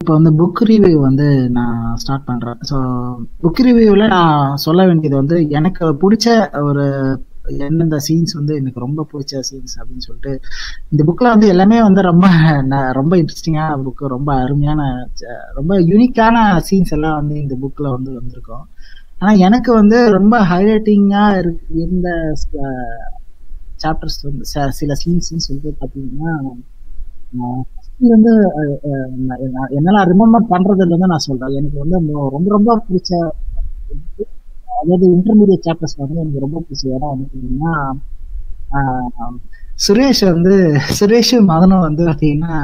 இப்போ வந்து book review வந்து நான் ஸ்டார்ட் பண்றேன். ஸோ புக் ரிவ்யூவில் நான் சொல்ல வேண்டியது வந்து எனக்கு பிடிச்ச ஒரு எந்தெந்த சீன்ஸ் வந்து எனக்கு ரொம்ப பிடிச்ச சீன்ஸ் அப்படின்னு சொல்லிட்டு இந்த புக்கில் வந்து எல்லாமே வந்து ரொம்ப ரொம்ப இன்ட்ரெஸ்டிங்கான புக்கு, ரொம்ப அருமையான ரொம்ப யூனிக்கான சீன்ஸ் எல்லாம் வந்து இந்த புக்கில் வந்து வந்திருக்கும். ஆனால் எனக்கு வந்து ரொம்ப ஹைலைட்டிங்காக இருந்த சாப்டர்ஸ் வந்து சில சீன்ஸ்ன்னு சொல்லிட்டு பார்த்தீங்கன்னா வந்து என்னால ரிமெம்பர் பண்றதுல இருந்து நான் சொல்றேன். எனக்கு வந்து ரொம்ப ரொம்ப பிடிச்ச, அதாவது இன்டர்மீடியட் சாப்டர்ஸ் வந்து எனக்கு ரொம்ப பிடிச்ச இடம் வந்து பார்த்தீங்கன்னா சுரேஷ் வந்து சுரேஷும் மதனும் வந்து பார்த்தீங்கன்னா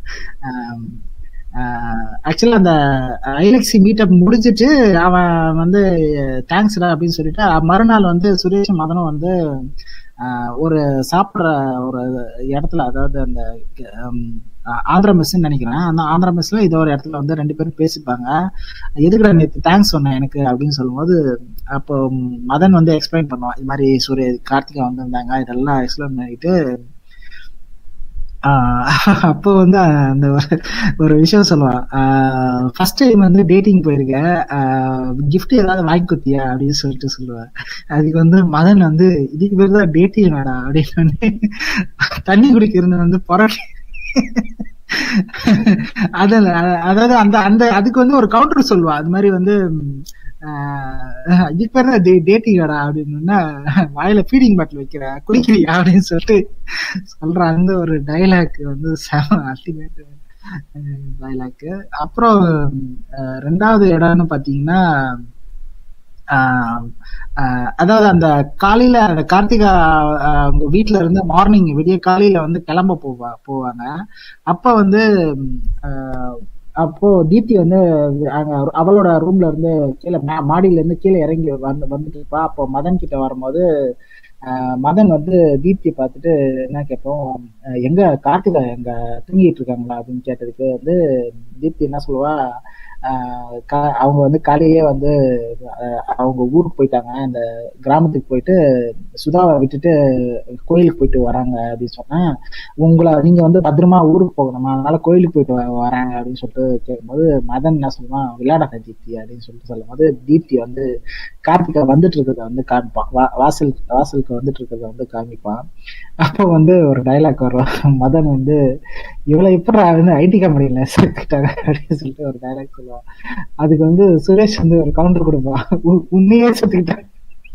ஆக்சுவலா அந்த ஐலக்ஸி மீட்டப் முடிஞ்சிட்டு அவன் வந்து தேங்க்ஸ்டா அப்படின்னு சொல்லிட்டு மறுநாள் வந்து சுரேஷும் மதனும் வந்து ஒரு சாப்பிட்ற ஒரு இடத்துல, அதாவது அந்த ஆந்திரா மெஸ்ன்னு நினைக்கிறேன், அந்த ஆந்திரா மெஸ்ல இதோ ஒரு இடத்துல வந்து ரெண்டு பேரும் பேசிப்பாங்க. எதுக்குடா நேற்று தேங்க்ஸ் சொன்னேன் எனக்கு அப்படின்னு சொல்லும்போது அப்போ மதன் வந்து எக்ஸ்பிளைன் பண்ணுவான், இது மாதிரி கார்த்திகா வந்திருந்தாங்க, இதெல்லாம் எக்ஸ்பிளைன் பண்ணிட்டு அப்போ வந்து அந்த ஒரு விஷயம் சொல்லுவான், ஃபர்ஸ்ட் டைம் வந்து டேட்டிங் போயிருக்கேன், கிஃப்ட் ஏதாவது வாங்கி கொடுத்தியா அப்படின்னு சொல்லிட்டு சொல்லுவேன். அதுக்கு வந்து மதன் வந்து இதுக்கு பேர் தான் டேட்டிங் வேணாம் அப்படின்னு தண்ணி குடிக்கிறது வந்து பொறாட்டி அதாவது அந்த அந்த அதுக்கு வந்து ஒரு கவுண்டர் சொல்லுவா, அது மாதிரி வந்து இதுக்கு பேர் தான் டேட்டிங் வேடா அப்படின்னா வாயில ஃபீடிங் பாட்டில் வைக்கிற குடிக்கிறியா அப்படின்னு சொல்லிட்டு சொல்ற அந்த ஒரு டைலாக் வந்து செம அல்டிமேட் டைலாக். அப்புறம் ரெண்டாவது இடம்னு பாத்தீங்கன்னா அதாவது அந்த காலையில அந்த கார்த்திகா அவங்க வீட்டுல இருந்து மார்னிங் விடிய காலையில வந்து கிளம்ப போவாங்க. அப்ப வந்து அப்போ தீப்தி வந்து அவளோட ரூம்ல இருந்து கீழே மாடியில இருந்து கீழே இறங்கி வந்துட்டு இருப்பா. அப்போ மதன் கிட்ட வரும்போது மதன் வந்து தீப்தியை பார்த்துட்டு என்ன கேட்போம், எங்க கார்த்திகா எங்க தூங்கிட்டு இருக்காங்களா அப்படின்னு கேட்டதுக்கு வந்து தீப்தி என்ன சொல்லுவா, அவங்க வந்து காலையிலேயே வந்து அவங்க ஊருக்கு போயிட்டாங்க, அந்த கிராமத்துக்கு போயிட்டு சுதாவை விட்டுட்டு கோயிலுக்கு போயிட்டு வராங்க அப்படின்னு சொன்னேன். நீங்க வந்து பத்திரமா ஊருக்கு போகணுமா, அதனால கோயிலுக்கு போயிட்டு வராங்க அப்படின்னு சொல்லிட்டு கேட்கும்போது மதன் என்ன சொல்லுவான், விளையாடாத தீப்தி அப்படின்னு சொல்லிட்டு சொல்லும் போது தீப்தி வந்து கார்த்திகா வந்துட்டு இருக்கிறத வந்து காமிப்பான், வாசலுக்கு வந்துட்டு இருக்கிறத வந்து காமிப்பான். அப்போ வந்து ஒரு டைலாக் வரும், மதன் வந்து இவ்வளவு எப்படி வந்து ஐடி கம்பெனில சேர்த்துக்கிட்டாங்க அப்படின்னு சொல்லிட்டு ஒரு டைலாக் சொல்லுவான். அதுக்கு வந்து சுரேஷ் வந்து ஒரு கவுண்டர் கொடுப்பான், உன்னையே சேர்த்துக்கிட்டாங்க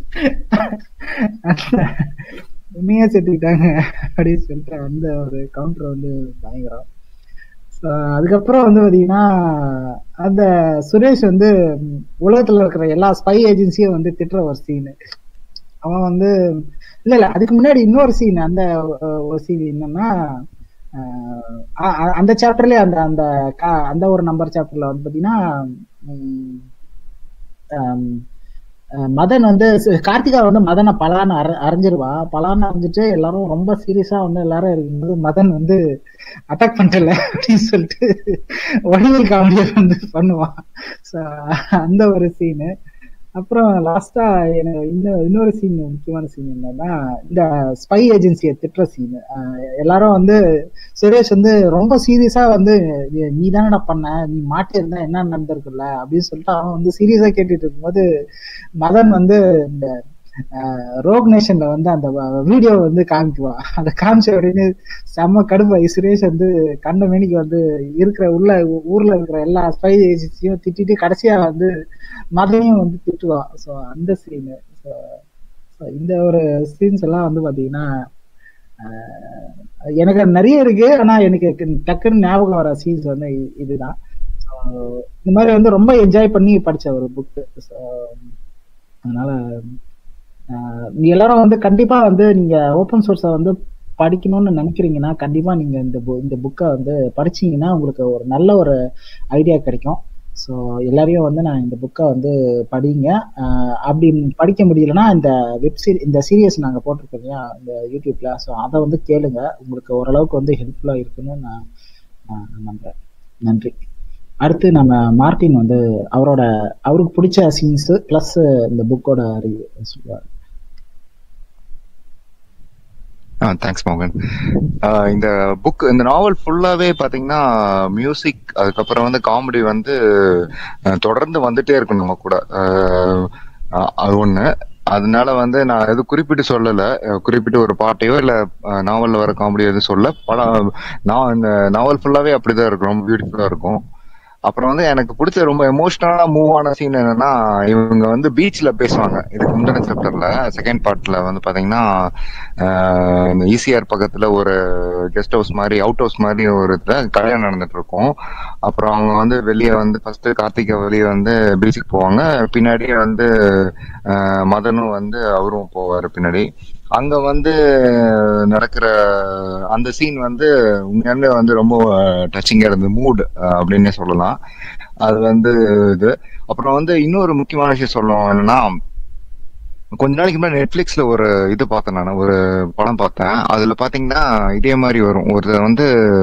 உன்னையே சேர்த்துக்கிட்டாங்க அப்படின்னு சொல்லிட்டு அந்த ஒரு கவுண்டர் வந்து பயங்கரம். அதுக்கப்புறம் வந்து பாத்தீங்கன்னா அந்த சுரேஷ் வந்து உலகத்துல இருக்கிற எல்லா ஸ்பை ஏஜென்சியும் வந்து திட்டுற ஒரு சீனு. அவன் வந்து இல்ல அதுக்கு முன்னாடி இன்னொரு சீன், அந்த ஒரு சீன் என்னன்னா அந்த சாப்டர்லயே அந்த அந்த அந்த ஒரு நம்பர் சாப்டர்ல வந்து பாத்தீங்கன்னா மதன் வந்து கார்த்திகா வந்து மதனை பலான்னு அரைஞ்சிருவான். பலான்னு அரைஞ்சிட்டு எல்லாரும் ரொம்ப சீரியஸா வந்து எல்லாரும் இருக்கும்போது மதன் வந்து அட்டாக் பண்ணல அப்படின்னு சொல்லிட்டு வடிவல் காமெடியா வந்து பண்ணுவான். அந்த ஒரு சீனு. அப்புறம் லாஸ்டா எனக்கு இன்னொரு சீன், முக்கியமான சீன் என்னன்னா இந்த ஸ்பை ஏஜென்சியை திட்டுற சீனு. எல்லாரும் வந்து சுரேஷ் வந்து ரொம்ப சீரியஸா வந்து நீ தானடா பண்ண, நீ மாட்டிருந்தா என்ன நடந்திருக்குல்ல அப்படின்னு சொல்லிட்டு அவன் வந்து சீரியஸா கேட்டுட்டு இருக்கும்போது மதன் வந்து இந்த ரோக் நேஷன்ல வந்து அந்த வீடியோ வந்து காமிக்குவான். அதை காமிச்ச அப்படின்னு செம்ம கடுப்பாய் சுரேஷ் வந்து கண்ட மேனிக்கு வந்து இருக்கிற ஊர்ல இருக்கிற எல்லா ஸ்பை ஏஜென்சியும் திட்டிட்டு கடைசியா வந்து மதனையும் வந்து திட்டுவான். ஸோ அந்த சீனு, இந்த ஒரு சீன்ஸ் எல்லாம் வந்து பாத்தீங்கன்னா எனக்கு நிறைய இருக்கு, ஆனா எனக்கு டக்குன்னு ஞாபகம் வர சீன்ஸ் வந்து இதுதான். இந்த மாதிரி வந்து ரொம்ப என்ஜாய் பண்ணி படிச்ச ஒரு புக்கு. அதனால நீங்க எல்லாரும் வந்து கண்டிப்பா வந்து நீங்க ஓப்பன் சோர்ஸை வந்து படிக்கணும்னு நினைக்கிறீங்கன்னா கண்டிப்பா நீங்க இந்த புக்கை வந்து படிச்சீங்கன்னா உங்களுக்கு ஒரு நல்ல ஒரு ஐடியா கிடைக்கும். ஸோ எல்லாரையும் வந்து நான் இந்த புக்கை வந்து படிங்க. அப்படி படிக்க முடியலன்னா இந்த சீரியஸ் நாங்கள் போட்டிருக்கோம் இல்லையா இந்த யூடியூப்ல, ஸோ அதை வந்து கேளுங்க, உங்களுக்கு ஓரளவுக்கு வந்து ஹெல்ப்ஃபுல்லாக இருக்குன்னு நான் நம்புறேன். நன்றி. அடுத்து நம்ம மார்ட்டின் வந்து அவருக்கு பிடிச்ச சீன்ஸ் பிளஸ் இந்த புக்கோட ரிவ்யூ சொல்லுவார். தேங்க்ஸ் மோகன். இந்த புக், இந்த நாவல் ஃபுல்லாவே பாத்தீங்கன்னா மியூசிக், அதுக்கப்புறம் வந்து காமெடி வந்து தொடர்ந்து வந்துட்டே இருக்கும் நம்ம கூட. அது ஒண்ணு. அதனால வந்து நான் எதுவும் குறிப்பிட்டு சொல்லல, குறிப்பிட்டு ஒரு பாட்டையோ இல்ல நாவல்ல வர காமெடி எதுவும் சொல்ல. நான் இந்த நாவல் ஃபுல்லாவே அப்படிதான் இருக்கும், ரொம்ப பியூட்டிஃபுல்லா இருக்கும். அப்புறம் வந்து எனக்கு பிடிச்ச ரொம்ப எமோஷனலா மூவ் ஆன சீன் என்னன்னா, இவங்க வந்து பீச்ல பேசுவாங்க. இதுக்கு முந்தின சாப்டர்ல செகண்ட் பார்ட்ல வந்து பாத்தீங்கன்னா, இந்த ஈசிஆர் பக்கத்துல ஒரு கெஸ்ட் ஹவுஸ் மாதிரி, அவுட் ஹவுஸ் மாதிரி ஒரு இதுல கல்யாணம் நடந்துட்டு இருக்கும். அப்புறம் அவங்க வந்து வெளியே வந்து ஃபர்ஸ்ட் கார்த்திகா வெளியே வந்து பீச்சுக்கு போவாங்க. பின்னாடியே வந்து மதனும் வந்து அவரும் போவாரு பின்னாடி. அங்க வந்து நடக்கிற அந்த சீன் வந்து உண்மையாலுமே வந்து ரொம்ப டச்சிங்கா இருந்தது, மூட் அப்படின்னே சொல்லலாம். அது வந்து இது. அப்புறம் வந்து இன்னொரு முக்கியமான விஷயம் சொல்லணும் என்னன்னா, கொஞ்ச நாளைக்கு முன்னாடி நெட்ஃபிளிக்ஸ்ல ஒரு இது பார்த்தேன், நான் ஒரு படம் பார்த்தேன். அதுல பாத்தீங்கன்னா இதே மாதிரி வரும். ஒரு வந்து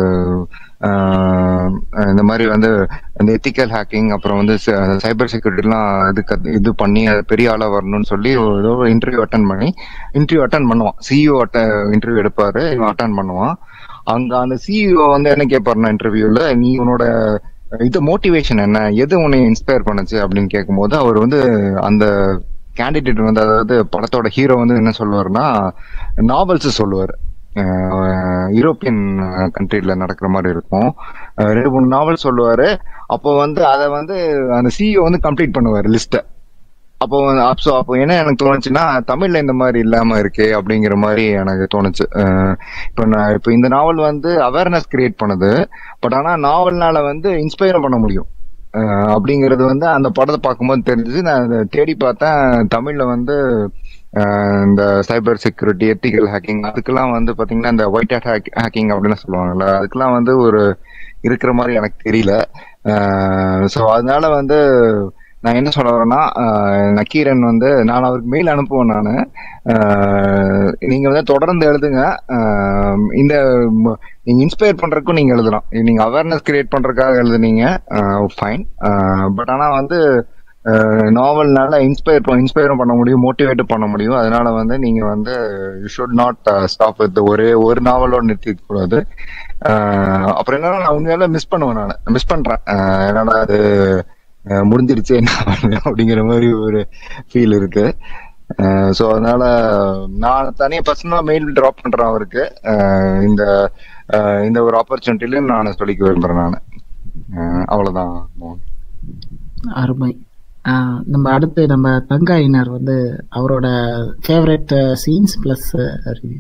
இந்த மாதிரி வந்து இந்த எத்திக்கல் ஹேக்கிங், அப்புறம் வந்து சைபர் செக்யூரிட்டிலாம் இது பண்ணி பெரிய ஆளா வரணும்னு சொல்லி ஏதோ இன்டர்வியூ அட்டன் பண்ணுவான். சிஇஓ இன்டர்வியூ எடுப்பாரு, இவன் அட்டன் பண்ணுவான். அங்க அந்த சிஇஓ வந்து என்ன கேட்பாருன்னா இன்டர்வியூல, நீ உன்னோட இது மோட்டிவேஷன் என்ன, எது உன்னை இன்ஸ்பயர் பண்ணுச்சு அப்படின்னு கேட்கும்போது அவர் வந்து அந்த கேண்டிடேட் வந்து, அதாவது படத்தோட ஹீரோ வந்து என்ன சொல்லுவாருன்னா நாவல்ஸ் சொல்லுவார். யூரோப்பியன் கண்ட்ரில நடக்கிற மாதிரி இருக்கும். 2-3 நாவல் சொல்லுவாரு. அப்போ வந்து அதை வந்து அந்த சிஇஓ வந்து கம்ப்ளீட் பண்ணுவாரு லிஸ்ட. அப்போ என்ன எனக்கு தோணுச்சுன்னா, தமிழ்ல இந்த மாதிரி இல்லாம இருக்கே அப்படிங்கிற மாதிரி எனக்கு தோணுச்சு. இப்போ இந்த நாவல் வந்து அவேர்னஸ் கிரியேட் பண்ணுது, பட் ஆனா நாவல்னால வந்து இன்ஸ்பயர் பண்ண முடியும் அப்படிங்கிறது வந்து அந்த படத்தை பார்க்கும்போது தெரிஞ்சது. நான் தேடி பார்த்தேன், தமிழ்ல வந்து இந்த சைபர் செக்யூரிட்டி, எத்திக்கல் ஹேக்கிங், அதுக்கெல்லாம் வந்து பாத்தீங்கன்னா இந்த ஒயிட் ஹேட் ஹேக்கிங் அப்படின்னு சொல்லுவாங்கல்ல, அதுக்கெல்லாம் வந்து ஒரு இருக்கிற மாதிரி எனக்கு தெரியல. ஸோ அதனால வந்து நான் என்ன சொல்ல வரேன்னா, நக்கீரன் வந்து நான் அவருக்கு மெயில் அனுப்புவேன். நான் நீங்க வந்து தொடர்ந்து எழுதுங்க. இந்த நீங்க இன்ஸ்பயர் பண்றதுக்கும் நீங்க எழுதலாம். நீங்க அவேர்னஸ் கிரியேட் பண்றதுக்காக எழுதுனீங்க, ஃபைன். பட் ஆனா வந்து நாவல்னால இன்ஸ்பயரும் பண்ண முடியும், மோட்டிவேட்டும் பண்ண முடியும். அதனால வந்து நீங்க வந்து you should not stop with ஒரே ஒரு நாவலோட நிறுத்திக்க கூடாது. அப்புறம் என்னன்னா, நான் உண்மையால மிஸ் பண்றேன். என்னடா அது முடிஞ்சிருச்சு என்ன அப்படிங்கிற மாதிரி ஒரு ஃபீல் இருக்கு. ஸோ அதனால நான் தனியா பர்சனலா மெயில் டிராப் பண்றேன் அவருக்கு. இந்த இந்த ஒரு ஆப்பர்ச்சுனிட்டிலையும் நான் சொல்லிக்க விரும்புறேன். நான் அவ்வளவுதான். அருமை. நம்ம அடுத்து நம்ம தங்காயினர் வந்து அவரோட favourite scenes plus review.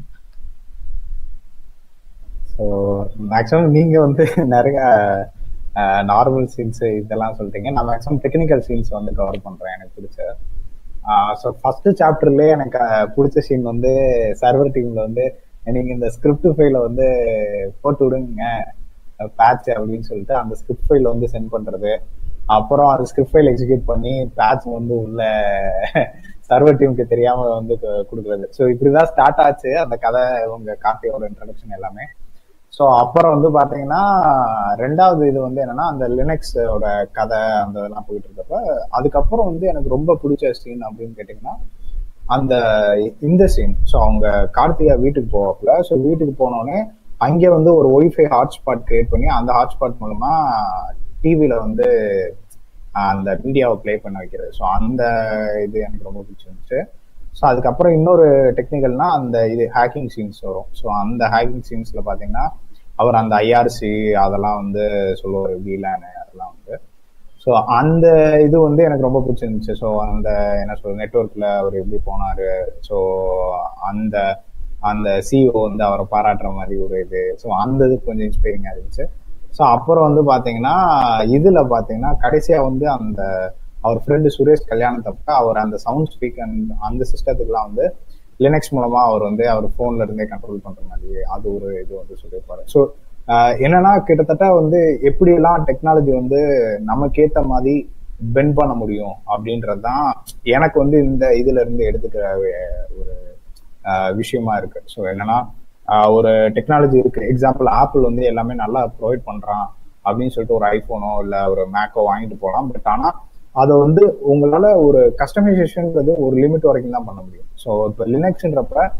So maximum நீங்க வந்து நிறைய நார்மல் சீன்ஸ் இதெல்லாம் சொல்லிட்டீங்க. நான் மேக்ஸிமம் டெக்னிக்கல் சீன்ஸ் வந்து கவர் பண்றேன் எனக்கு பிடிச்ச. ஸோ ஃபர்ஸ்ட் சாப்டர்லயே எனக்கு பிடிச்ச சீன் வந்து சர்வர் டீம்ல வந்து நீங்க இந்த ஸ்கிரிப்ட் ஃபைல வந்து போட்டு விடுங்க பேட்ச் அப்படின்னு சொல்லிட்டு அந்த ஸ்கிரிப்ட் ஃபைல வந்து சென்ட் பண்றது. அப்புறம் அந்த ஸ்கிரிப்ட் ஃபைல் எக்ஸிக்யூட் பண்ணி பேட்ச் வந்து உள்ள சர்வர் டீமுக்கு தெரியாம வந்து கொடுக்குறது. ஸோ இப்படிதான் ஸ்டார்ட் ஆச்சு அந்த கதை, உங்க கார்த்தியோட இன்ட்ரடக்ஷன் எல்லாமே. ஸோ அப்புறம் வந்து பாத்தீங்கன்னா ரெண்டாவது இது வந்து என்னன்னா, அந்த லினக்ஸோட கதை அந்த இதெல்லாம் போயிட்டு இருக்கப்ப அதுக்கப்புறம் வந்து எனக்கு ரொம்ப பிடிச்ச சீன் அப்படின்னு கேட்டீங்கன்னா அந்த இந்த சீன். ஸோ அவங்க கார்த்திகா வீட்டுக்கு போவாப்புல. ஸோ வீட்டுக்கு போனோடனே அங்கே வந்து ஒரு ஒய்ஃபை ஹாட்ஸ்பாட் கிரியேட் பண்ணி அந்த ஹாட்ஸ்பாட் மூலமா டிவியில வந்து அந்த மீடியாவை பிளே பண்ண வைக்கிறது. ஸோ அந்த இது எனக்கு ரொம்ப பிடிச்சிருந்துச்சு. ஸோ அதுக்கப்புறம் இன்னொரு டெக்னிக்கல்னா அந்த இது ஹேக்கிங் சீன்ஸ் வரும். ஸோ அந்த ஹேக்கிங் சீன்ஸ்ல பாத்தீங்கன்னா அவர் அந்த ஐஆர்சி அதெல்லாம் வந்து சொல்லுவார், வீலானு அதெல்லாம் வந்து. ஸோ அந்த இது வந்து எனக்கு ரொம்ப பிடிச்சிருந்துச்சு. ஸோ அந்த என்ன சொல்ற நெட்ஒர்க்ல அவர் எப்படி போனாரு, ஸோ அந்த அந்த சிஇஓ வந்து அவரை பாராட்டுற மாதிரி ஒரு இது. ஸோ அந்த இது கொஞ்சம் இன்ஸ்பைரிங்கா இருந்துச்சு. ஸோ அப்புறம் வந்து பாத்தீங்கன்னா இதுல பாத்தீங்கன்னா கடைசியா வந்து அந்த அவர் ஃப்ரெண்டு சுரேஷ் கல்யாணத்தப்ப அவர் அந்த சவுண்ட் ஸ்பீக்கர் அந்த சிஸ்டத்துக்குலாம் வந்து லினக்ஸ் மூலமா அவர் வந்து அவர் போன்ல இருந்தே கண்ட்ரோல் பண்ற மாதிரி அது ஒரு இது வந்து சொல்லியிருப்பாரு. ஸோ என்னன்னா கிட்டத்தட்ட வந்து எப்படியெல்லாம் டெக்னாலஜி வந்து நமக்கு ஏத்த மாதிரி பெண்ட் பண்ண முடியும் அப்படின்றதுதான் எனக்கு வந்து இந்த இதுல இருந்து எடுத்துக்கிற ஒரு விஷயமா இருக்கு. ஸோ என்னன்னா ஒரு டெக்னாலஜி இருக்கு, எக்ஸாம்பிள் ஆப்பிள் வந்து எல்லாமே நல்லா ப்ரொவைட் பண்றான் அப்படின்னு சொல்லிட்டு ஒரு ஐபோனோ இல்ல ஒரு மேக்கோ வாங்கிட்டு போகலாம். பட் ஆனா அதை வந்து உங்களால ஒரு கஸ்டமைசேஷன்ன்றது ஒரு லிமிட் வரைக்கும் தான் பண்ண முடியும். ஸோ இப்போ லினக்ஸ்ன்றப்ப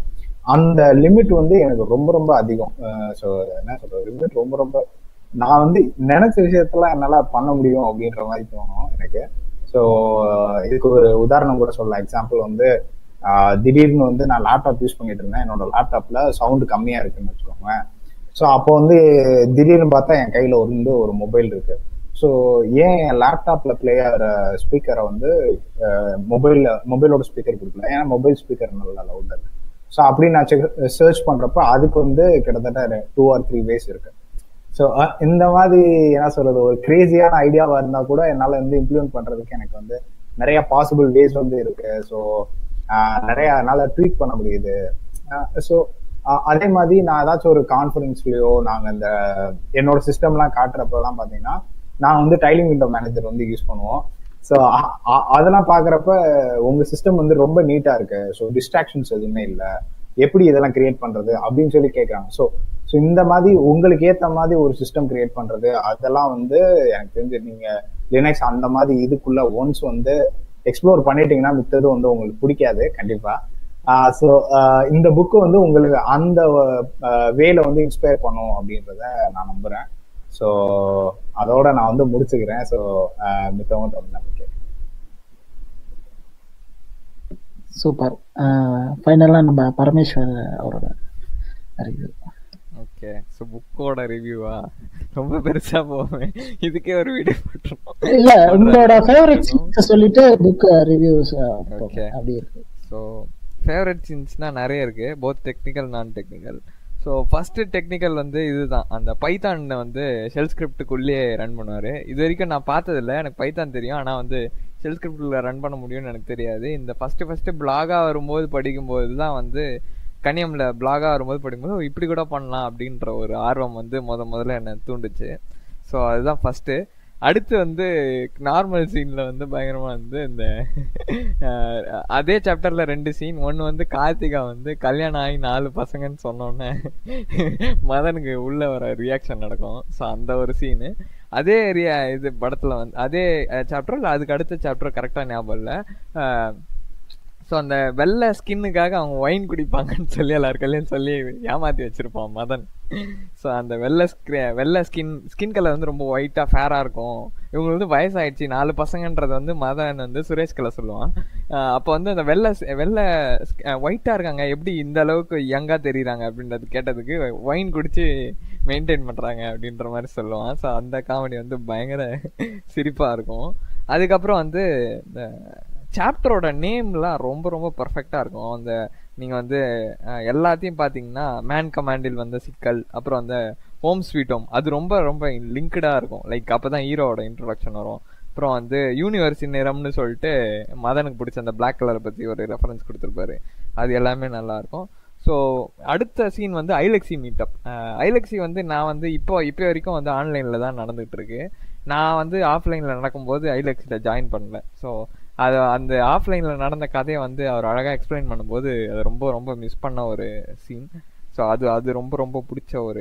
அந்த லிமிட் வந்து எனக்கு ரொம்ப ரொம்ப அதிகம். ஸோ என்ன சொல்றது, லிமிட் ரொம்ப ரொம்ப நான் வந்து நினைச்ச விஷயத்தெல்லாம் என்னால பண்ண முடியும் அப்படின்ற மாதிரி தோணும் எனக்கு. ஸோ இதுக்கு ஒரு உதாரணம் கூட சொல்லலாம். எக்ஸாம்பிள் வந்து திடீர்னு வந்து நான் லேப்டாப் யூஸ் பண்ணிட்டு இருந்தேன். என்னோட லேப்டாப்ல சவுண்டு கம்மியா இருக்குன்னு வச்சுக்கோங்க. ஸோ அப்போ வந்து திடீர்னு பார்த்தா என் கையில வந்து ஒரு மொபைல் இருக்கு. ஸோ ஏன் என் லேப்டாப்ல பிளே ஆகிற ஸ்பீக்கரை வந்து மொபைலோட ஸ்பீக்கர் கொடுக்கல, ஏன்னா மொபைல் ஸ்பீக்கர் நல்லா லவுடா இருக்கு. ஸோ அப்படி நான் சர்ச் பண்றப்ப அதுக்கு வந்து கிட்டத்தட்ட 2 or 3 ways இருக்கு. ஸோ இந்த மாதிரி என்ன சொல்றது, ஒரு கிரேசியான ஐடியாவா இருந்தா கூட என்னால வந்து இம்ப்ளிமெண்ட் பண்றதுக்கு எனக்கு வந்து நிறைய பாசிபிள் வேஸ் வந்து இருக்கு. ஸோ நிறைய என்னால ட்வீட் பண்ண முடியுது. ஸோ அதே மாதிரி நான் ஏதாச்சும் ஒரு கான்ஃபரன்ஸ்லயோ நாங்க இந்த என்னோட சிஸ்டம்லாம் காட்டுறப்பெல்லாம் பாத்தீங்கன்னா நான் வந்து டைலிங் விண்டோ மேனேஜர் வந்து யூஸ் பண்ணுவோம். ஸோ அதெல்லாம் பாக்குறப்ப உங்க சிஸ்டம் வந்து ரொம்ப நீட்டா இருக்கு, ஸோ டிஸ்ட்ராக்ஷன்ஸ் எதுவுமே இல்லை, எப்படி இதெல்லாம் கிரியேட் பண்றது அப்படின்னு சொல்லி கேட்கறாங்க. ஸோ இந்த மாதிரி உங்களுக்கு ஏத்த மாதிரி ஒரு சிஸ்டம் கிரியேட் பண்றது, அதெல்லாம் வந்து எனக்கு தெரிஞ்சு நீங்க லினக்ஸ் அந்த மாதிரி இதுக்குள்ள ஒன்ஸ் வந்து எக்ஸ்ப்ளோர் பண்ணிட்டீங்கன்னா மித்தது வந்து உங்களுக்கு பிடிக்காது கண்டிப்பா. ஸோ இந்த புக்கு வந்து உங்களுக்கு அந்த வேல வந்து இன்ஸ்பயர் பண்ணும் அப்படின்றத நான் நம்புறேன். ஸோ அதோட நான் வந்து முடிச்சுக்கிறேன். ஸோ மித்தவங்க நம்பிக்கை. சூப்பர். ஃபைனலா நம்ம பரமேஸ்வர் அவரோட ரிவ்யூ. ஓகே, ஸோ புக்கோட ரிவ்யூவா ரொம்ப பெருசா போவேன், இதுக்கே ஒரு வீடியோ போட்டுருவோம். இல்ல, உங்களோட ஃபேவரட் சீன்ஸ் சொல்லிட்டு புக் ரிவ்யூஸ் ஓகே அப்படி இருக்கு. ஸோ ஃபேவரட் சீன்ஸ்னா நிறைய இருக்கு, both technical non technical. So first technical வந்து இதுதான், அந்த பைத்தான் வந்து ஷெல் ஸ்கிரிப்டுக்குள்ளேயே ரன் பண்ணுவார். இது வரைக்கும் நான் பார்த்ததில்ல, எனக்கு பைத்தான் தெரியும், ஆனால் வந்து ஷெல் ஸ்கிரிப்டில் ரன் பண்ண முடியும்னு எனக்கு தெரியாது. இந்த ஃபஸ்ட்டு பிளாகாக வரும்போது படிக்கும்போது தான் வந்து கனியம்ல பிளாகாக வரும்போது படிக்கும்போது இப்படி கூட பண்ணலாம் அப்படின்ற ஒரு ஆர்வம் வந்து முதல்ல என்னை தூண்டுச்சு. ஸோ அதுதான் ஃபஸ்ட்டு. அடுத்து வந்து நார்மல் சீனில் வந்து பயங்கரமாக வந்து இந்த அதே சாப்டரில் 2 சீன். ஒன்று வந்து கார்த்திகா வந்து கல்யாணம் ஆகி 4 பசங்கன்னு சொன்னோன்னே மதனுக்கு உள்ளே வர ரியாக்ஷன் நடக்கும். ஸோ அந்த ஒரு சீனு. அதே இது படத்தில் வந்து அதே சாப்டர் இல்லை, அதுக்கு அடுத்த சாப்டர் கரெக்டாக ஞாபகம் இல்லை. ஸோ அந்த வெள்ளை ஸ்கின்னுக்காக அவங்க ஒயின் குடிப்பாங்கன்னு சொல்லி எல்லாருக்கல்லையும் சொல்லி ஏமாற்றி வச்சிருப்பான் மதன். ஸோ அந்த வெள்ளை ஸ்கின் கலர் வந்து ரொம்ப ஒயிட்டாக ஃபேராக இருக்கும். இவங்களுக்கு வந்து வயசாயிடுச்சு 4 பசங்கன்றது வந்து மதன் வந்து சுரேஷ் கலர் சொல்லுவான். அப்போ வந்து அந்த வெள்ளை ஒயிட்டாக இருக்காங்க, எப்படி இந்த அளவுக்கு யங்காக தெரியுறாங்க அப்படின்றது கேட்டதுக்கு ஒயின் குடிச்சு மெயின்டைன் பண்ணுறாங்க அப்படின்ற மாதிரி சொல்லுவான். ஸோ அந்த காமெடி வந்து பயங்கர சிரிப்பாக இருக்கும். அதுக்கப்புறம் வந்து இந்த சாப்டரோட நேம்லாம் ரொம்ப ரொம்ப பர்ஃபெக்டாக இருக்கும். அந்த நீங்கள் வந்து எல்லாத்தையும் பார்த்தீங்கன்னா மேன் கமாண்டில் வந்த சிக்கல், அப்புறம் அந்த ஹோம் ஸ்வீட் ஹோம், அது ரொம்ப ரொம்ப லிங்க்டாக இருக்கும். லைக் அப்போ தான் ஹீரோவோட இன்ட்ரொடக்ஷன் வரும். அப்புறம் வந்து யூனிவர்ஸ் நிறம்னு சொல்லிட்டு மதனுக்கு பிடிச்ச அந்த பிளாக் கலரை பற்றி ஒரு ரெஃபரன்ஸ் கொடுத்துருப்பாரு. அது எல்லாமே நல்லாயிருக்கும். ஸோ அடுத்த சீன் வந்து ஐலெக்ஸி மீட்டப். ஐலெக்ஸி வந்து நான் வந்து இப்போ வரைக்கும் வந்து ஆன்லைனில் தான் நடந்துகிட்ருக்கு. நான் வந்து ஆஃப்லைனில் நடக்கும்போது ஐலெக்ஸியில் ஜாயின் பண்ணல. ஸோ அது அந்த ஆஃப்லைனில் நடந்த கதையை வந்து அவர் அழகாக எக்ஸ்பிளைன் பண்ணும்போது அது ரொம்ப ரொம்ப மிஸ் பண்ண ஒரு சீன். ஸோ அது ரொம்ப ரொம்ப பிடிச்ச ஒரு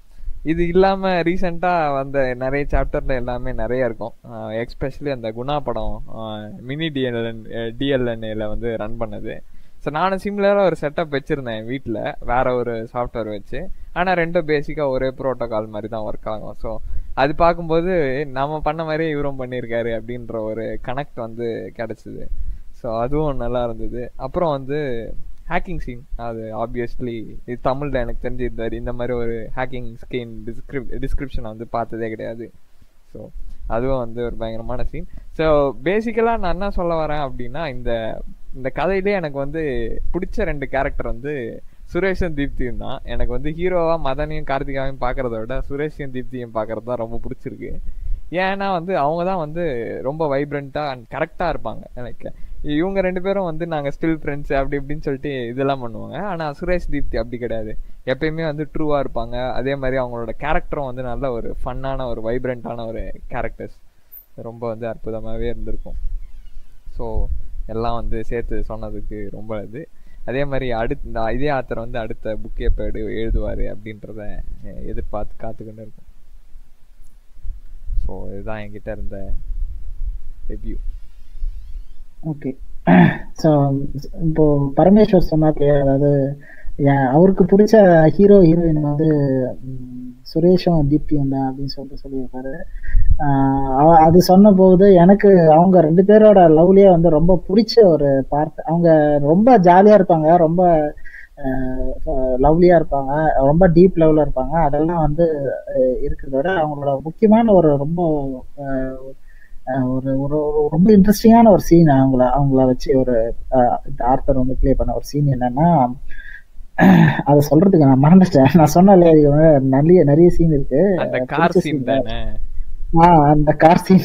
இது இல்லாமல் ரீசெண்டாக வந்த நிறைய சாப்டரில் எல்லாமே நிறைய இருக்கும். எக்ஸ்பெஷலி அந்த குணா படம் மினி டிஎல்என்ஏல வந்து ரன் பண்ணது. ஸோ நானும் சிமிலராக ஒரு செட்டப் வச்சுருந்தேன் வீட்டில் வேற ஒரு சாஃப்ட்வேர் வச்சு. ஆனால் ரெண்டும் பேசிக்காக ஒரே ப்ரோட்டோகால் மாதிரி தான் ஒர்க் ஆகும். ஸோ அது பார்க்கும்போது நம்ம பண்ண மாதிரியே இவரும் பண்ணியிருக்காரு அப்படின்ற ஒரு கனெக்ட் வந்து கிடச்சிது. ஸோ அதுவும் நல்லா இருந்தது. அப்புறம் வந்து ஹேக்கிங் சீன், அது ஆப்வியஸ்லி இது தமிழில் எனக்கு தெரிஞ்சிருந்தார், இந்த மாதிரி ஒரு ஹேக்கிங் ஸ்கீன் டிஸ்கிரிப்ஷனை வந்து பார்த்ததே கிடையாது. ஸோ அதுவும் வந்து ஒரு பயங்கரமான சீன். ஸோ பேசிக்கலாக நான் என்ன சொல்ல வரேன் அப்படின்னா, இந்த கதையிலே எனக்கு வந்து பிடிச்ச 2 கேரக்டர் வந்து சுரேஷும் தீப்தியும் தான். எனக்கு வந்து ஹீரோவா மதனையும் கார்த்திகாவையும் பார்க்கறத விட சுரேஷையும் தீப்தியும் பார்க்கறது தான் ரொம்ப பிடிச்சிருக்கு. ஏன்னா வந்து அவங்க தான் வந்து ரொம்ப வைப்ரண்ட்டாக அண்ட் கரெக்டாக இருப்பாங்க. எனக்கு இவங்க 2 பேரும் வந்து நாங்கள் ஸ்டில் ஃப்ரெண்ட்ஸ் அப்படி இப்படின்னு சொல்லிட்டு இதெல்லாம் பண்ணுவாங்க. ஆனால் சுரேஷ் தீப்தி அப்படி கிடையாது, எப்பயுமே வந்து ட்ரூவாக இருப்பாங்க. அதே மாதிரி அவங்களோட கேரக்டரும் வந்து நல்ல ஒரு ஃபன்னான ஒரு வைப்ரண்ட்டான ஒரு கேரக்டர்ஸ், ரொம்ப வந்து அற்புதமாகவே இருந்திருக்கும். ஸோ எல்லாம் வந்து சேர்த்து சொன்னதுக்கு ரொம்ப அதே மாதிரி இதே ஆத்தர் வந்து அடுத்த புக் எப்போ எழுதுவார் அப்படின்றத எதிர்பார்த்து காத்துக்கிட்டு இருக்கும். ஸோ இதுதான் என்கிட்ட இருந்த ரிவ்யூ. ஓகே, ஸோ இப்போ பரமேஸ்வர் சொன்னாலே, அதாவது அவருக்கு பிடிச்ச ஹீரோ ஹீரோயின் வந்து சுரேஷும் தீப்தியும் தான் அப்படின்னு சொல்லிட்டு சொல்லியிருப்பாரு. அது சொன்ன போது எனக்கு அவங்க 2 பேரோட லவ்லயே வந்து ரொம்ப பிடிச்ச ஒரு பார்ட். அவங்க ரொம்ப ஜாலியா இருப்பாங்க, ரொம்ப லவ்லியா இருப்பாங்க, ரொம்ப டீப் லெவல்ல இருப்பாங்க. அதெல்லாம் வந்து இருக்கிறத விட அவங்களோட முக்கியமான ஒரு ரொம்ப ஒரு ஒரு ரொம்ப இன்ட்ரெஸ்டிங்கான ஒரு சீன் அவங்கள வச்சு ஒரு ஆர்த்தர் வந்து பிளே பண்ண ஒரு சீன் என்னன்னா, அத சொல்றதுக்கு நான் மறந்துட்டேன். நான் சொன்னாலே நிறைய சீன் இருக்கு. அந்த கார் சீன் தானே. அந்த கார் சீன்.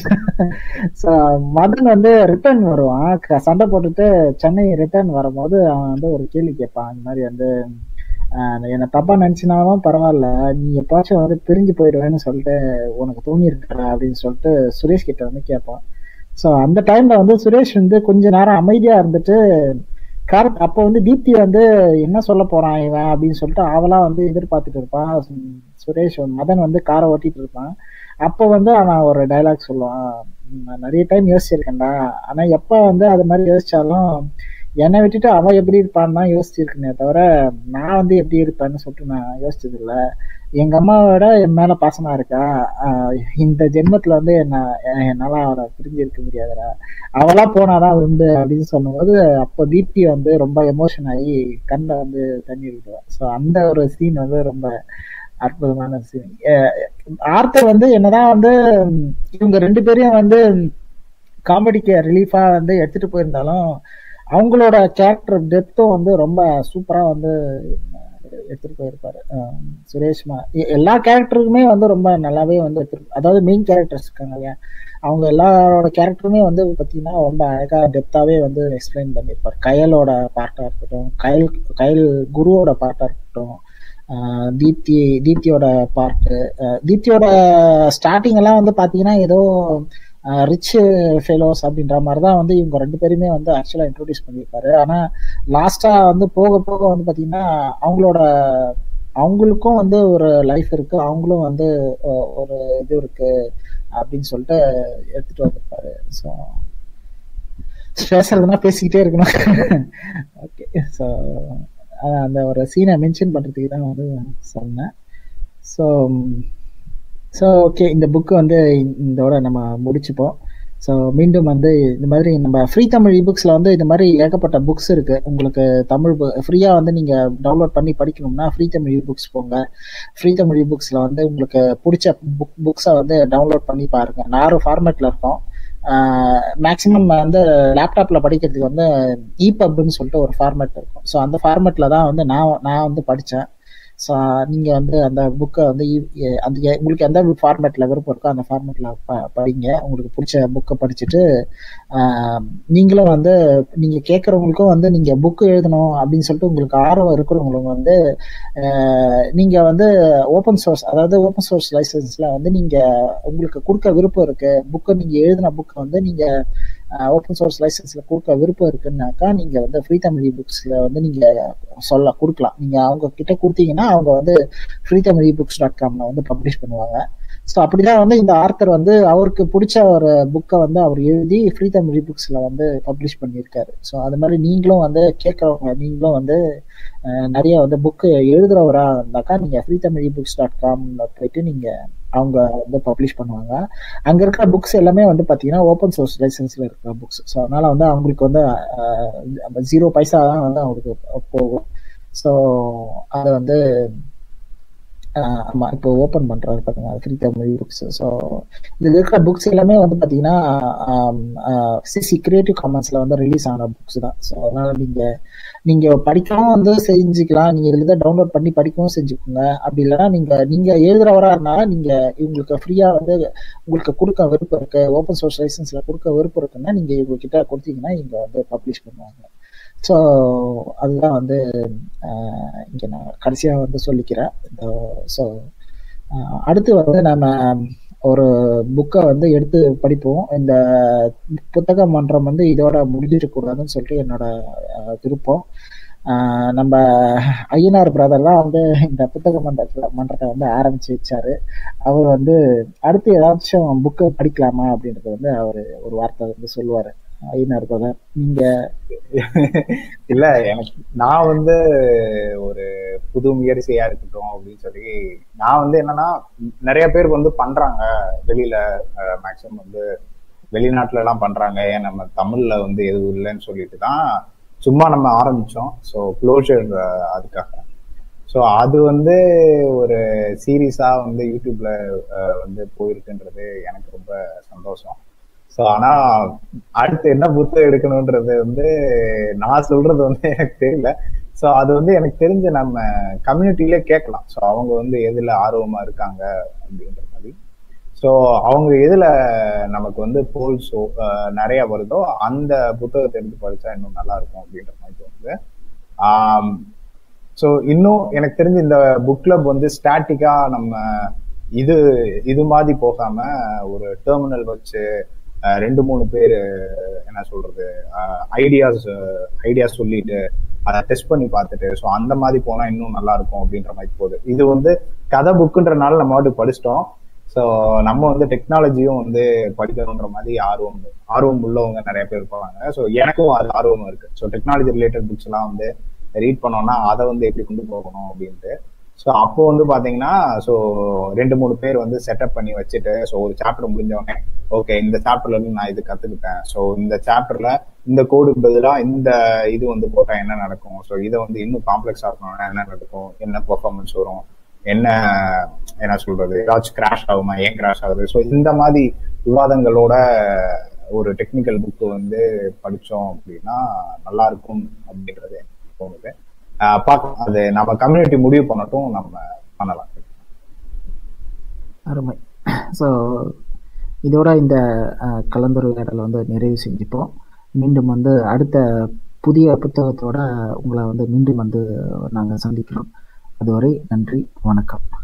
மதன் வந்து ரிட்டர்ன் வருவான், சண்டை போட்டுட்டு சென்னை ரிட்டர்ன் வரும்போது அவன் வந்து ஒரு கேள்வி கேட்பான். இந்த மாதிரி வந்து என்ன தப்பா நினைச்சினாலும் பரவாயில்ல, நீ எப்பாச்சும் வந்து பிரிஞ்சு போயிடுவேன்னு சொல்லிட்டு உனக்கு தோணி இருக்கா அப்படின்னு சொல்லிட்டு சுரேஷ் கிட்ட வந்து கேட்பான். ஸோ அந்த டைம்ல வந்து சுரேஷ் வந்து கொஞ்ச நேரம் அமைதியா இருந்துட்டு அப்போ வந்து தீப்தி வந்து என்ன சொல்ல போறான் இவன் அப்படின்னு சொல்லிட்டு அவளா வந்து எதிர்பார்த்துட்டு இருப்பான். சுரேஷ் மதன் வந்து காரை ஓட்டிட்டு இருப்பான். அப்போ வந்து அவன் ஒரு டைலாக் சொல்லுவான், நிறைய டைம் யோசிச்சிருக்கேன்டா, ஆனா எப்ப வந்து அது மாதிரி யோசிச்சாலும் என்னை விட்டுட்டு அவன் எப்படி இருப்பான்னு தான் யோசிச்சிருக்கேனே தவிர நான் வந்து எப்படி இருப்பேன்னு சொல்லிட்டு நான் யோசிச்சது இல்லை. எங்க அம்மாவோட என் மேல பாசமா இருக்கா, இந்த ஜென்மத்துல வந்து என்னால அவரை பிரிஞ்சு இருக்க முடியாதுடா, அவளா போனாதான் உண்டு அப்படின்னு சொல்லும்போது அப்போ தீப்தி வந்து ரொம்ப எமோஷன் ஆகி கண்ணில் வந்து தண்ணி விடுவான். ஸோ அந்த ஒரு சீன் வந்து ரொம்ப அற்புதமான சீன். ஆர்த்தர் வந்து என்னதான் வந்து இவங்க 2 பேரையும் வந்து காமெடிக்கு ரிலீஃபா வந்து எடுத்துட்டு போயிருந்தாலும் அவங்களோட கேரக்டர் டெப்த்தும் வந்து ரொம்ப சூப்பரா வந்து எடுத்துட்டு போயிருப்பாரு சுரேஷ். எல்லா கேரக்டருக்குமே வந்து ரொம்ப நல்லாவே வந்து அதாவது மெயின் கேரக்டர்ஸ் இருக்காங்க இல்லையா, அவங்க எல்லாரோட கேரக்டருமே வந்து பார்த்தீங்கன்னா ரொம்ப அழகா டெப்த்தாவே வந்து எக்ஸ்பிளைன் பண்ணியிருப்பாரு. கயலோட பார்ட்டா இருக்கட்டும், கயல் குருவோட பார்ட்டா இருக்கட்டும், தீப்தியோட பார்ட்டு, தீப்தியோட ஸ்டார்டிங் எல்லாம் வந்து பார்த்தீங்கன்னா ஏதோ ரிச் ஃபெலோஸ் அப்படின்ற மாதிரிதான் வந்து இவங்க 2 பேருமே வந்து ஆக்சுவலா இன்ட்ரோடியூஸ் பண்ணியிருப்பாரு. ஆனா லாஸ்டா வந்து போக போக வந்து பாத்தீங்கன்னா அவங்களுக்கும் வந்து ஒரு லைஃப் இருக்கு, அவங்களும் வந்து ஒரு இது இருக்கு அப்படின்னு சொல்லிட்டு எடுத்துட்டு வந்திருப்பாரு. ஸோ பேசுறதுனா பேசிக்கிட்டே இருக்கணும். ஓகே, ஸோ அந்த ஒரு சீனை மென்ஷன் பண்றதுக்கு தான் வந்து சொன்னேன். ஸோ ஓகே, இந்த புக்கு வந்து இதோட நம்ம முடிச்சுப்போம். ஸோ மீண்டும் வந்து இந்த மாதிரி நம்ம ஃப்ரீ தமிழ் இபுக்ஸில் வந்து இந்த மாதிரி ஏகப்பட்ட புக்ஸ் இருக்குது. உங்களுக்கு தமிழ் ஃப்ரீயாக வந்து நீங்கள் டவுன்லோட் பண்ணி படிக்கணும்னா ஃப்ரீ தமிழ் இபுக்ஸ் போங்க. ஃப்ரீ தமிழ் இபுக்ஸில் வந்து உங்களுக்கு பிடிச்ச புக்ஸை வந்து டவுன்லோட் பண்ணி பாருங்கள். 4 ஃபார்மேட்டில் இருக்கும். மேக்ஸிமம் வந்து லேப்டாப்பில் படிக்கிறதுக்கு வந்து இபப்னு சொல்லிட்டு ஒரு ஃபார்மேட் இருக்கும். ஸோ அந்த ஃபார்மேட்டில் தான் வந்து நான் வந்து படித்தேன். ஸோ நீங்கள் வந்து அந்த புக்கை வந்து அந்த உங்களுக்கு எந்த ஃபார்மேட்டில் விருப்பம் இருக்கோ அந்த ஃபார்மேட்டில் படிங்க. உங்களுக்கு பிடிச்ச புக்கை படிச்சுட்டு நீங்களும் வந்து நீங்கள் கேட்குறவங்களுக்கும் வந்து நீங்கள் புக்கு எழுதணும் அப்படின்னு சொல்லிட்டு உங்களுக்கு ஆர்வம் இருக்கிறவங்களுக்கு வந்து நீங்கள் வந்து ஓப்பன் சோர்ஸ், அதாவது ஓப்பன் சோர்ஸ் லைசன்ஸில் வந்து நீங்கள் உங்களுக்கு கொடுக்க விருப்பம் இருக்குது, புக்கை நீங்கள் எழுதின புக்கை வந்து நீங்கள் ஓப்பன் சோர்ஸ் லைசன்ஸில் கொடுக்க விருப்பம் இருக்குன்னாக்கா நீங்கள் வந்து ஃப்ரீ தமிழ் புக்ஸில் வந்து நீங்கள் கொடுக்கலாம். நீங்கள் அவங்க கிட்ட கொடுத்தீங்கன்னா அவங்க வந்து freetamilebooks.com வந்து பப்ளிஷ் பண்ணுவாங்க. ஸோ அப்படிதான் வந்து இந்த ஆர்த்தர் வந்து அவருக்கு பிடிச்ச ஒரு புக்கை வந்து அவர் எழுதி ஃப்ரீ தமிழ் புக்ஸில் வந்து பப்ளிஷ் பண்ணியிருக்காரு. ஸோ அது மாதிரி நீங்களும் வந்து கேட்குறவங்க, நீங்களும் வந்து நிறைய வந்து புக்கு எழுதுறவரா இருந்தாக்கா நீங்கள் freetamilebooks.com போயிட்டு நீங்கள் அவங்க வந்து பப்ளிஷ் பண்ணுவாங்க. அங்கே இருக்கிற புக்ஸ் எல்லாமே வந்து பார்த்தீங்கன்னா ஓப்பன் சோர்ஸ் லைசன்ஸில் இருக்கிற புக்ஸ். ஸோ அதனால் வந்து அவங்களுக்கு வந்து 0 பைசா தான் வந்து அவங்களுக்கு போகும். ஸோ அதை வந்து ஆமாம் இப்போ ஓப்பன் பண்ணுறாரு பார்த்தீங்கன்னா ஃப்ரீ தமிழ் புக்ஸ். ஸோ இதில் இருக்கிற புக்ஸ் எல்லாமே வந்து பார்த்தீங்கன்னா சிசி கிரியேட்டிவ் காமன்ஸில் வந்து ரிலீஸ் ஆன புக்ஸ் தான். ஸோ அதனால் நீங்கள் படிக்கவும் வந்து செஞ்சுக்கலாம், நீங்கள் இதில் தான் டவுன்லோட் பண்ணி படிக்கவும் செஞ்சுக்கோங்க. அப்படி இல்லைன்னா நீங்கள் எழுதுறவராக இருந்தாலும் நீங்கள் இவங்களுக்கு ஃப்ரீயாக வந்து உங்களுக்கு கொடுக்க விருப்பம் இருக்குது, ஓப்பன் சோர்ஸ் லைசன்ஸில் கொடுக்க விருப்பம் இருக்குன்னா நீங்கள் இவங்ககிட்ட கொடுத்தீங்கன்னா இங்கே வந்து பப்ளிஷ் பண்ணுவாங்க. ஸோ அதுதான் வந்து இங்கே நான் கடைசியாக வந்து சொல்லிக்கிறேன். ஸோ அடுத்து வந்து நம்ம ஒரு புக்கை வந்து எடுத்து படிப்போம். இந்த புத்தக மன்றம் வந்து இதோட முடிஞ்சிடக்கூடாதுன்னு சொல்லிட்டு என்னோட விருப்பம். நம்ம ஐயனார் பிரதர் தான் வந்து இந்த புத்தக மன்றத்தை வந்து ஆரம்பிச்சு வச்சாரு. அவர் வந்து அடுத்து ஏதாச்சும் புக்கை படிக்கலாமா அப்படின்றது வந்து அவர் ஒரு வார்த்தை வந்து சொல்லுவார். ஐநர் பகர் நீங்க? இல்ல எனக்கு நான் வந்து ஒரு புது முயற்சியா இருக்கட்டும் அப்படின்னு சொல்லி நான் வந்து என்னன்னா நிறைய பேர் வந்து பண்றாங்க வெளியில, மேக்சிமம் வந்து வெளிநாட்டுல எல்லாம் பண்றாங்க, ஏன் நம்ம தமிழ்ல வந்து எதுவும் இல்லைன்னு சொல்லிட்டு தான் சும்மா நம்ம ஆரம்பிச்சோம். ஸோ க்ளோஷர் அதுக்காக. ஸோ அது வந்து ஒரு சீரீஸா வந்து யூடியூப்ல வந்து போயிருக்குன்றது எனக்கு ரொம்ப சந்தோஷம். ஸோ ஆனா அடுத்து என்ன புத்தகம் எடுக்கணும்ன்றது வந்து நான் சொல்றது வந்து எனக்கு தெரியல. ஸோ அது வந்து எனக்கு தெரிஞ்ச நம்ம கம்யூனிட்டிலே கேட்கலாம். ஸோ அவங்க வந்து எதுல ஆர்வமா இருக்காங்க அப்படின்ற மாதிரி. ஸோ அவங்க எதுல நமக்கு வந்து போல்ஸோ நிறைய வருதோ அந்த புத்தகத்தை எடுத்து படிச்சா இன்னும் நல்லா இருக்கும் அப்படின்ற மாதிரி தோணுது. ஸோ இன்னும் எனக்கு தெரிஞ்ச இந்த புக் கிளப் வந்து ஸ்டாட்டிக்கா நம்ம இது மாதிரி போகாம ஒரு டெர்மினல் வச்சு 2-3 பேர் என்ன சொல்றது ஐடியாஸ் சொல்லிட்டு அதை டெஸ்ட் பண்ணி பார்த்துட்டு ஸோ அந்த மாதிரி போனா இன்னும் நல்லா இருக்கும் அப்படின்ற மாதிரி போகுது. இது வந்து கதை புக்குன்றனால நம்ம வந்து படிச்சிட்டோம். ஸோ நம்ம வந்து டெக்னாலஜியும் வந்து படிக்கணுன்ற மாதிரி ஆர்வம் உள்ளவங்க நிறைய பேர் இருப்பாங்க. ஸோ எனக்கும் அது ஆர்வம் இருக்கு. ஸோ டெக்னாலஜி ரிலேட்டட் புக்ஸ் எல்லாம் வந்து ரீட் பண்ணோம்னா அதை வந்து எப்படி கொண்டு போகணும் அப்படின்ட்டு. ஸோ அப்போ வந்து பாத்தீங்கன்னா ஸோ 2-3 பேர் வந்து செட்டப் பண்ணி வச்சுட்டு ஸோ ஒரு சாப்டர் முடிஞ்சவொடனே ஓகே இந்த சாப்டர்ல இருந்து நான் இது கத்துக்கிட்டேன், ஸோ இந்த சாப்டர்ல இந்த கோடுக்கு பதிலாக இந்த இது வந்து போட்டா என்ன நடக்கும், ஸோ இதை வந்து இன்னும் காம்ப்ளெக்ஸ் ஆகணும்னா என்ன நடக்கும், என்ன பெர்ஃபார்மன்ஸ் வரும், என்ன சொல்றது, ஏதாச்சும் கிராஷ் ஆகுமா, ஏன் கிராஷ் ஆகுது. ஸோ இந்த மாதிரி விவாதங்களோட ஒரு டெக்னிக்கல் புக்கு வந்து படிச்சோம் அப்படின்னா நல்லா இருக்கும் அப்படின்றது தோணுது. பார்க்கலாம், அது நம்ம கம்யூனிட்டி முடிவு பண்ணட்டும், நம்ம பண்ணலாம். அருமை. ஸோ இதோட இந்த கலந்துரையாடலை வந்து நிறைவு செஞ்சுப்போம். மீண்டும் வந்து அடுத்த புதிய புத்தகத்தோட உங்களை வந்து மீண்டும் வந்து நாங்கள் சந்திக்கிறோம். அதுவரை நன்றி, வணக்கம்.